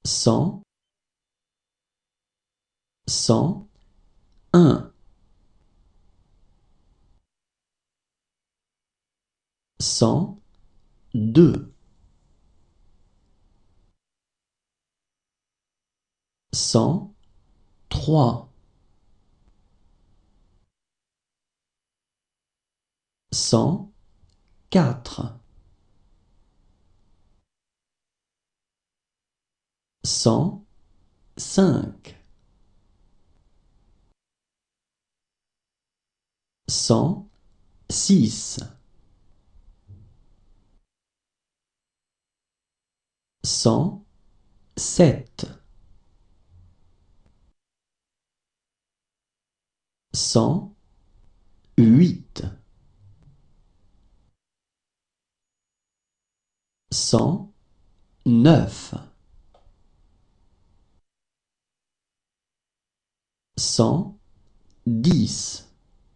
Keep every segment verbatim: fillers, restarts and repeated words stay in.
cent, cent un, cent deux, cent trois, cent quatre, cent cinq, cent six, cent sept, cent huit, cent neuf, cent dix,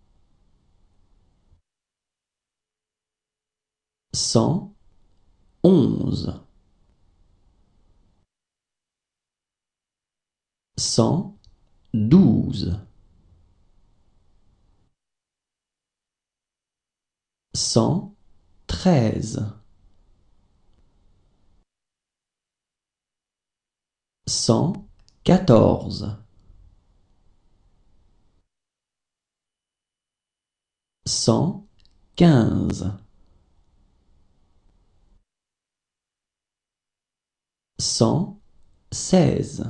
cent onze, cent douze, cent treize, cent quatorze, cent quinze, cent seize,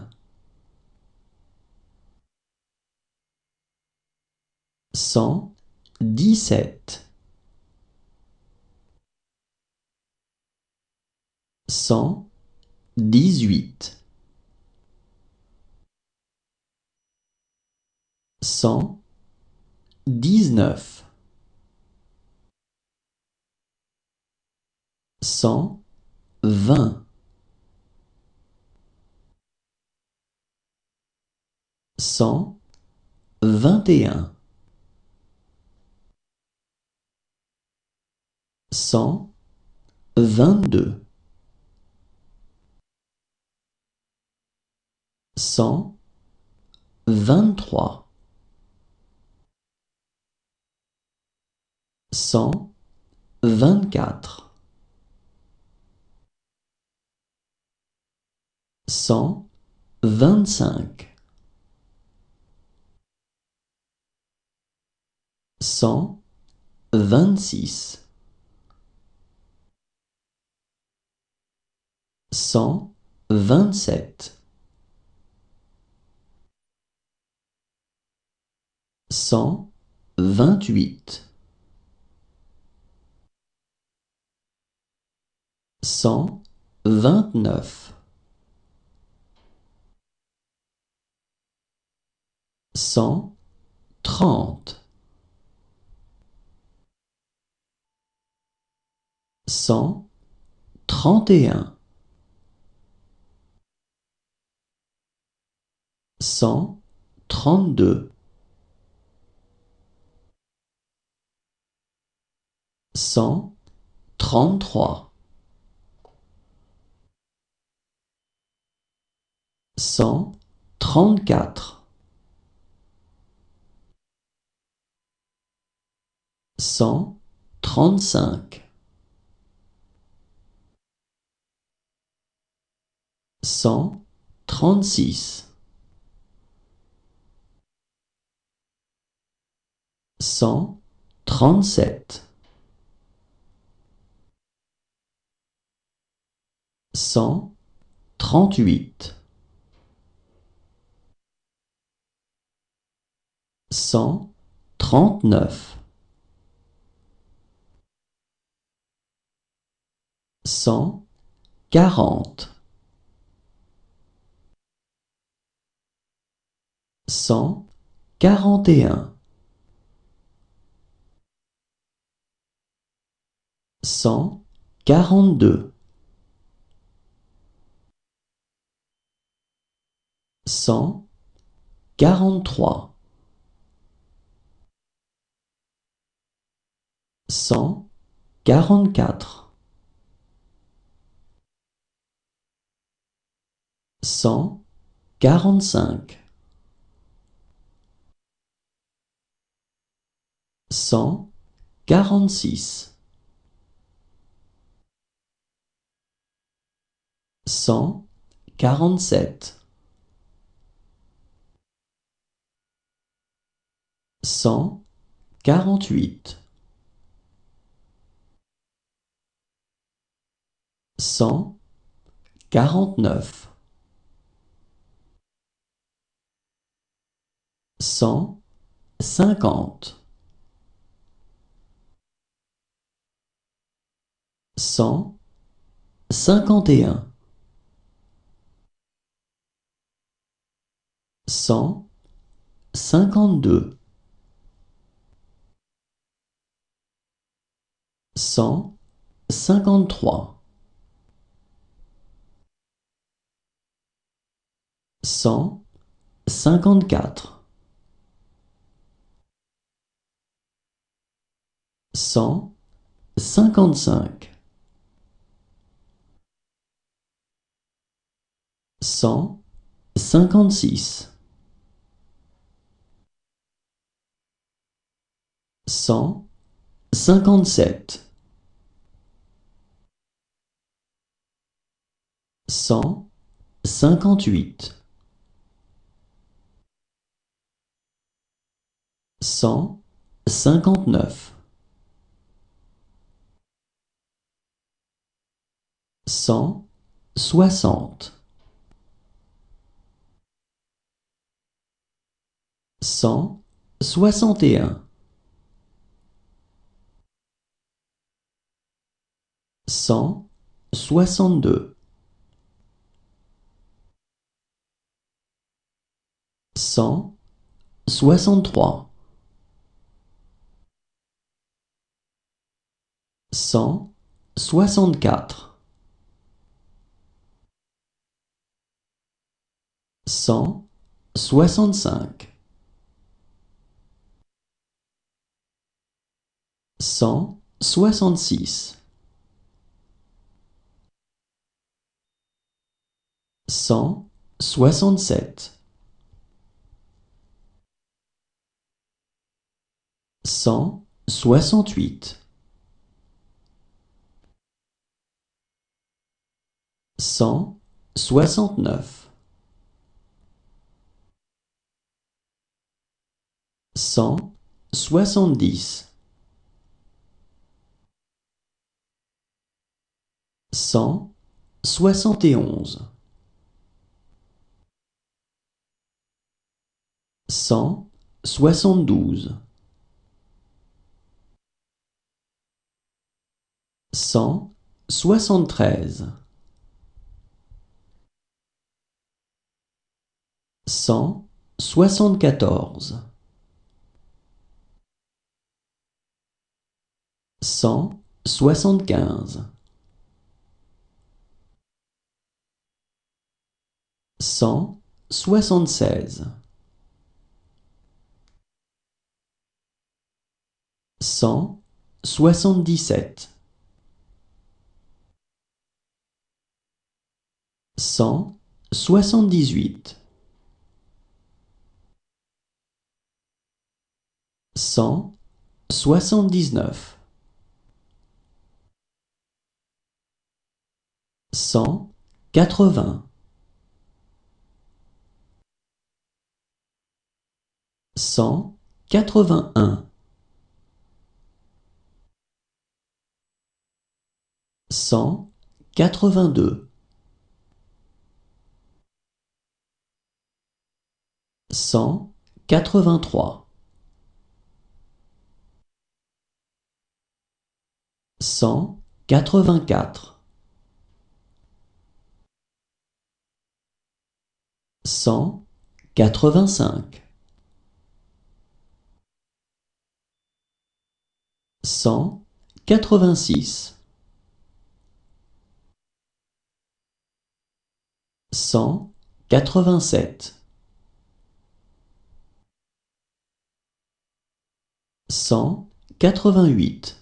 cent dix-sept, cent dix-huit, cent dix-neuf, cent vingt, cent vingt et un, cent vingt-deux, cent vingt-trois, cent vingt-quatre, cent vingt-cinq, cent vingt-six, cent vingt-sept, cent vingt-huit, cent vingt-neuf, cent trente, cent trente et un, cent trente-deux, cent trente-trois, cent trente-quatre, cent trente-cinq, cent trente-six, cent trente-sept, cent trente-huit, cent trente-neuf, cent quarante, cent quarante et un, cent quarante-deux, cent quarante-trois, cent quarante-quatre, cent quarante-cinq, cent quarante-six, cent quarante-sept, cent quarante-huit, cent quarante-neuf, cent cinquante, cent cinquante et un, cent cinquante-deux, cent cinquante-trois, cent cinquante-quatre, cent cinquante-cinq, cent cinquante-six, cent cinquante-sept, cent cinquante-huit, cent cinquante-neuf, cent soixante, cent soixante et un, cent soixante-deux, cent soixante-trois, cent soixante-quatre, cent soixante-cinq, cent soixante-six, cent soixante-sept, cent soixante-huit, cent soixante-neuf, cent soixante-dix, cent soixante et onze, cent soixante-douze, cent soixante-treize, cent soixante-quatorze, cent soixante-quinze, cent soixante-seize, cent soixante-dix-sept, cent soixante-dix-huit, cent soixante-dix-neuf, cent quatre-vingts, cent quatre-vingt-un, cent quatre-vingt-deux, cent quatre-vingt-trois, cent quatre-vingt-quatre, cent quatre-vingt-cinq, cent quatre-vingt-six, cent quatre-vingt-sept, cent quatre-vingt-huit,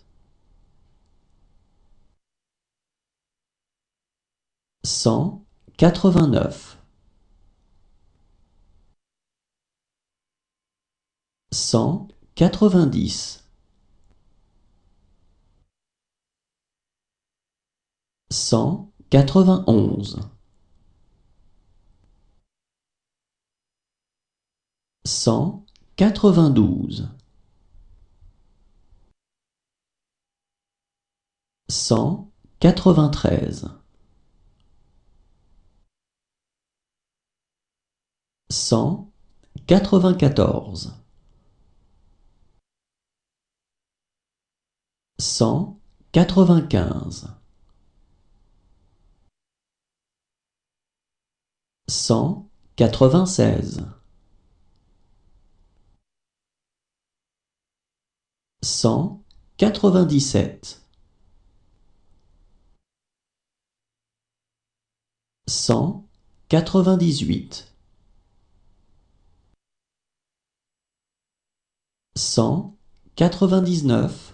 cent quatre-vingt-neuf, cent quatre-vingt-dix, cent quatre-vingt-onze, cent quatre-vingt-douze, cent quatre-vingt-treize, cent quatre-vingt-quatorze, cent quatre-vingt-quinze, cent quatre-vingt-seize, cent quatre-vingt-dix-sept, cent quatre-vingt-dix-huit, cent quatre-vingt-dix-neuf,